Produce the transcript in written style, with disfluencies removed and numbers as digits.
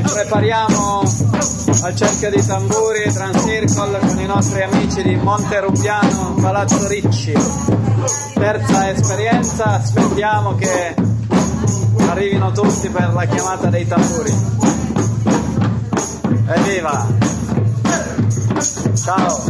prepariamo al cerchio di tamburi Transcircle con i nostri amici di Monte Rubiano, Palazzo Ricci. Terza esperienza, aspettiamo che arrivino tutti per la chiamata dei tamburi. Evviva! Ciao!